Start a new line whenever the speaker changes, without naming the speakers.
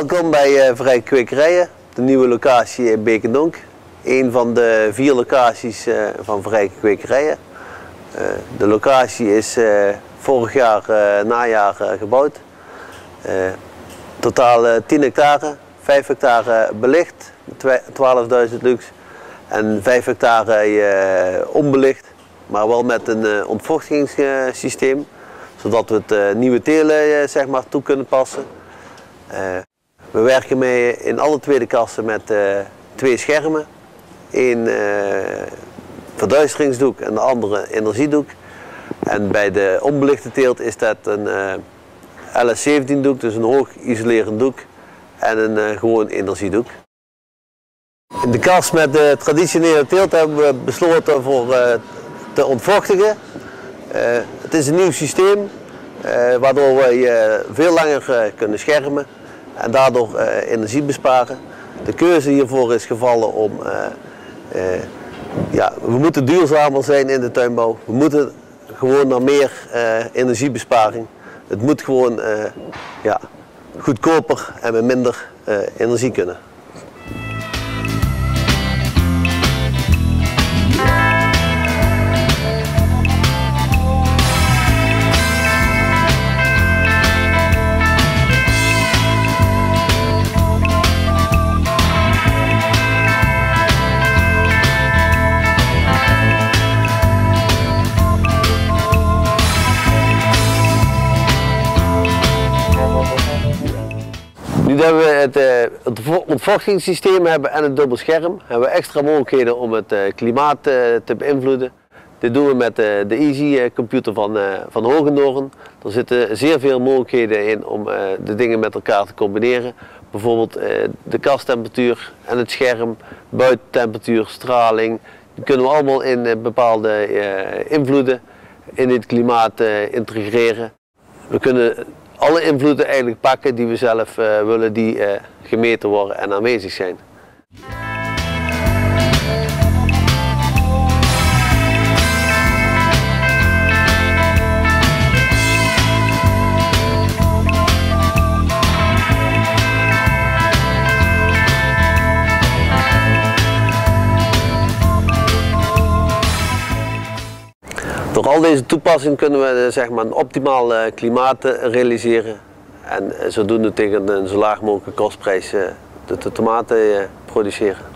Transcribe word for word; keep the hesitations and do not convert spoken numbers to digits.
Welkom bij uh, Verrijke Kwekerijen, de nieuwe locatie in Beekendonk. Een van de vier locaties uh, van Verrijke Kwekerijen. Uh, de locatie is uh, vorig jaar uh, najaar uh, gebouwd. Uh, totaal uh, tien hectare, vijf hectare belicht, twaalfduizend lux en vijf hectare uh, onbelicht, maar wel met een uh, ontvochtingssysteem, zodat we het uh, nieuwe telen uh, zeg maar, toe kunnen passen. Uh, we werken mee in alle tweede kassen met uh, twee schermen. Eén uh, verduisteringsdoek en de andere energiedoek. En bij de onbelichte teelt is dat een uh, L S zeventien doek, dus een hoog isolerend doek en een uh, gewoon energiedoek. In de kas met de traditionele teelt hebben we besloten voor uh, te ontvochtigen. Uh, het is een nieuw systeem uh, waardoor we uh, veel langer uh, kunnen schermen en daardoor uh, energie besparen. De keuze hiervoor is gevallen om, uh, uh, ja, we moeten duurzamer zijn in de tuinbouw. We moeten gewoon naar meer uh, energiebesparing. Het moet gewoon uh, ja, goedkoper en met minder uh, energie kunnen. Nu dat we het, uh, het ontvochtingssysteem hebben en het dubbel scherm, hebben we extra mogelijkheden om het uh, klimaat uh, te beïnvloeden. Dit doen we met uh, de Easy computer van, uh, van Hogendoorn. Er zitten zeer veel mogelijkheden in om uh, de dingen met elkaar te combineren. Bijvoorbeeld uh, de kasttemperatuur en het scherm, buitentemperatuur, straling. Die kunnen we allemaal in uh, bepaalde uh, invloeden in het klimaat uh, integreren. We kunnen alle invloeden eigenlijk pakken die we zelf uh, willen, die uh, gemeten worden en aanwezig zijn. Door al deze toepassingen kunnen we zeg maar, een optimaal uh, klimaat realiseren en uh, zodoende tegen een zo laag mogelijke kostprijs uh, de, de tomaten uh, produceren.